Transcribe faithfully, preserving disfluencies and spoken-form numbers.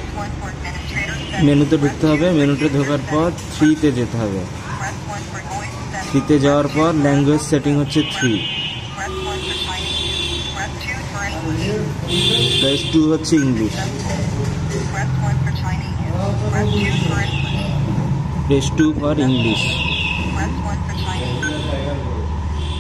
মেনুতে ঢুকতে হবে। মেনুতে ঢোকার পর থ্রিতে যেতে হবে। থ্রিতে যাওয়ার পর ল্যাঙ্গুয়েজ সেটিং হচ্ছে থ্রি, প্রেস টু হচ্ছে English, press two for English.